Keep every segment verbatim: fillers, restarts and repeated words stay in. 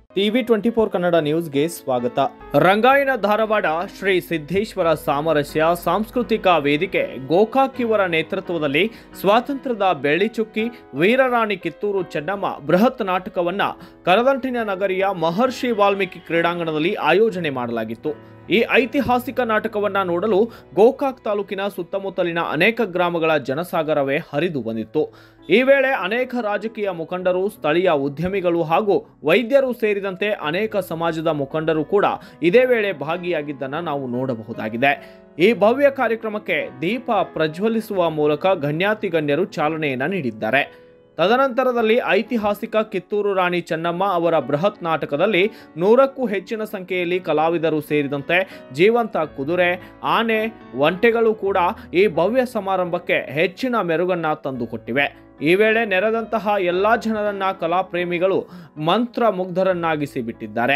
TV twenty four Kannada ನ್ಯೂಸ್ಗೆ ಸ್ವಾಗತ. ರಂಗಾಯಣ ಧಾರವಾಡ ಶ್ರೀ ಸಿದ್ದೇಶ್ವರ ಸಾಮರಸ್ಯ ಸಾಂಸ್ಕೃತಿಕ ವೇದಿಕೆ ಗೋಕಾಕ್ ಇವರ ನೇತೃತ್ವದಲ್ಲಿ ಸ್ವಾತಂತ್ರ್ಯದ ಬೆಳ್ಳಿಚುಕ್ಕಿ ವೀರರಾಣಿ ಕಿತ್ತೂರು ಚೆನ್ನಮ್ಮ ಬೃಹತ್ ನಾಟಕವನ್ನ ಕರದಂಟಿನ ನಗರಿಯ ಮಹರ್ಷಿ ವಾಲ್ಮೀಕಿ ಕ್ರೀಡಾಂಗಣದಲ್ಲಿ ಆಯೋಜನೆ ಮಾಡಲಾಗಿತ್ತು. ಈ ಐತಿಹಾಸಿಕ ನಾಟಕವನ್ನ ನೋಡಲು ಗೋಕಾಕ್ ತಾಲೂಕಿನ ಸುತ್ತಮುತ್ತಲಿನ ಅನೇಕ ಗ್ರಾಮಗಳ ಜನಸಾಗರವೇ ಹರಿದು ಬಂದಿತ್ತು. ಈ ವೇಳೆ ಅನೇಕ ರಾಜಕೀಯ ಮುಖಂಡರು, ಸ್ಥಳೀಯ ಉದ್ಯಮಿಗಳು ಹಾಗೂ ವೈದ್ಯರು ಸೇರಿದಂತೆ ಅನೇಕ ಸಮಾಜದ ಮುಖಂಡರು ಕೂಡ ಇದೇ ವೇಳೆ ಭಾಗಿಯಾಗಿದ್ದನ್ನು ನಾವು ನೋಡಬಹುದಾಗಿದೆ. ಈ ಭವ್ಯ ಕಾರ್ಯಕ್ರಮಕ್ಕೆ ದೀಪ ಪ್ರಜ್ವಲಿಸುವ ಮೂಲಕ ಗಣ್ಯಾತಿ ಗಣ್ಯರು ಚಾಲನೆಯನ್ನ ನೀಡಿದ್ದಾರೆ. ತದನಂತರದಲ್ಲಿ ಐತಿಹಾಸಿಕ ಕಿತ್ತೂರು ರಾಣಿ ಚೆನ್ನಮ್ಮ ಅವರ ಬೃಹತ್ ನಾಟಕದಲ್ಲಿ ನೂರಕ್ಕೂ ಹೆಚ್ಚಿನ ಸಂಖ್ಯೆಯಲ್ಲಿ ಕಲಾವಿದರು ಸೇರಿದಂತೆ ಜೀವಂತ ಕುದುರೆ, ಆನೆ, ಒಂಟೆಗಳು ಕೂಡ ಈ ಭವ್ಯ ಸಮಾರಂಭಕ್ಕೆ ಹೆಚ್ಚಿನ ಮೆರುಗನ್ನ ತಂದುಕೊಟ್ಟಿವೆ. ಈ ವೇಳೆ ನೆರೆದಂತಹ ಎಲ್ಲಾ ಜನರನ್ನ ಕಲಾಪ್ರೇಮಿಗಳು ಮಂತ್ರ ಮುಗ್ಧರನ್ನಾಗಿಸಿ ಬಿಟ್ಟಿದ್ದಾರೆ.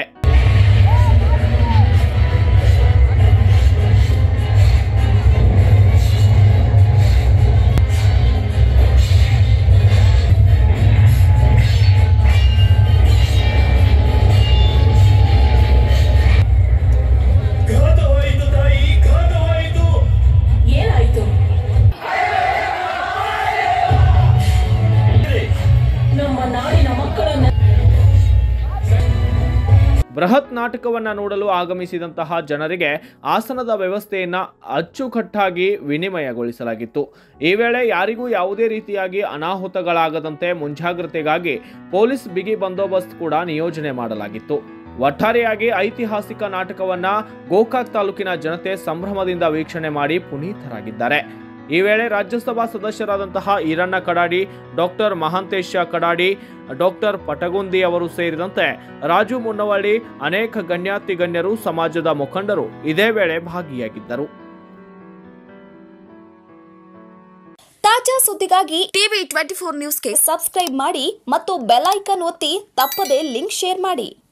ಬೃಹತ್ ನಾಟಕವನ್ನ ನೋಡಲು ಆಗಮಿಸಿದಂತಹ ಜನರಿಗೆ ಆಸನದ ವ್ಯವಸ್ಥೆಯನ್ನ ಅಚ್ಚುಕಟ್ಟಾಗಿ ವಿನಿಮಯಗೊಳಿಸಲಾಗಿತ್ತು. ಈ ವೇಳೆ ಯಾರಿಗೂ ಯಾವುದೇ ರೀತಿಯಾಗಿ ಅನಾಹುತಗಳಾಗದಂತೆ ಮುಂಜಾಗ್ರತೆಗಾಗಿ ಪೊಲೀಸ್ ಬಿಗಿ ಬಂದೋಬಸ್ತ್ ಕೂಡ ನಿಯೋಜನೆ ಮಾಡಲಾಗಿತ್ತು. ಒಟ್ಟಾರೆಯಾಗಿ ಐತಿಹಾಸಿಕ ನಾಟಕವನ್ನ ಗೋಕಾಕ್ ತಾಲೂಕಿನ ಜನತೆ ಸಂಭ್ರಮದಿಂದ ವೀಕ್ಷಣೆ ಮಾಡಿ ಪುನೀತರಾಗಿದ್ದಾರೆ. ಈ ವೇಳೆ ರಾಜ್ಯಸಭಾ ಸದಸ್ಯರಾದಂತಹ ಈರಣ್ಣ ಕಡಾಡಿ, ಡಾಕ್ಟರ್ ಮಹಾಂತೇಶ ಕಡಾಡಿ, ಡಾಕ್ಟರ್ ಪಟಗುಂದಿ ಅವರು ಸೇರಿದಂತೆ ರಾಜು ಮುನ್ನವಳ್ಳಿ, ಅನೇಕ ಗಣ್ಯಾತಿ ಗಣ್ಯರು, ಸಮಾಜದ ಮುಖಂಡರು ಇದೇ ವೇಳೆ ಭಾಗಿಯಾಗಿದ್ದರು. ತಾಜಾ ಸುದ್ದಿಗಾಗಿ ಟಿವಿ ಟ್ವೆಂಟಿ ಫೋರ್ ನ್ಯೂಸ್ಗೆ ಸಬ್ಸ್ಕ್ರೈಬ್ ಮಾಡಿ ಮತ್ತು ಬೆಲ್ ಐಕಾನ್ ಒತ್ತಿ ತಪ್ಪದೇ ಲಿಂಕ್ ಶೇರ್ ಮಾಡಿ.